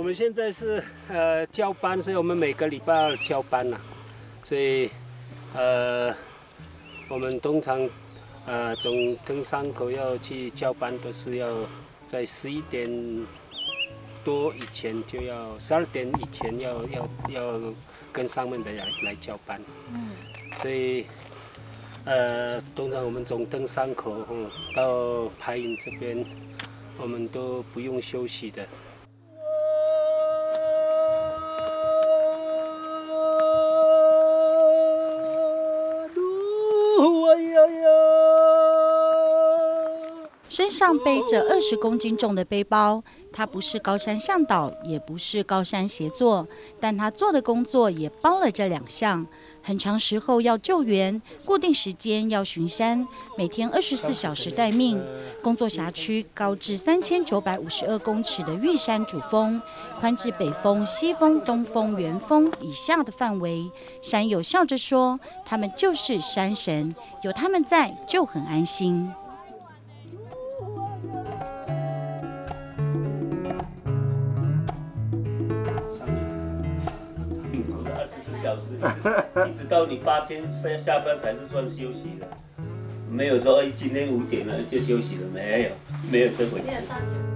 们现在是交班，所以我们每个礼拜要交班呐，所以我们通常从登山口要去交班，都是要在11点多以前就要，12点以前要跟上面的来交班。所以通常我们从登山口到排营这边，我们都不用休息的。 身上背着20公斤重的背包，他不是高山向导，也不是高山协作，但他做的工作也包了这2项。很长时候要救援，固定时间要巡山，每天24小时待命。工作辖区高至3952公尺的玉山主峰，宽至北风、西风、东风、元风以下的范围。山友笑着说：“他们就是山神，有他们在就很安心。” 小时一直到你8天下班才是算休息的，没有说今天5点了就休息了，没有这回事。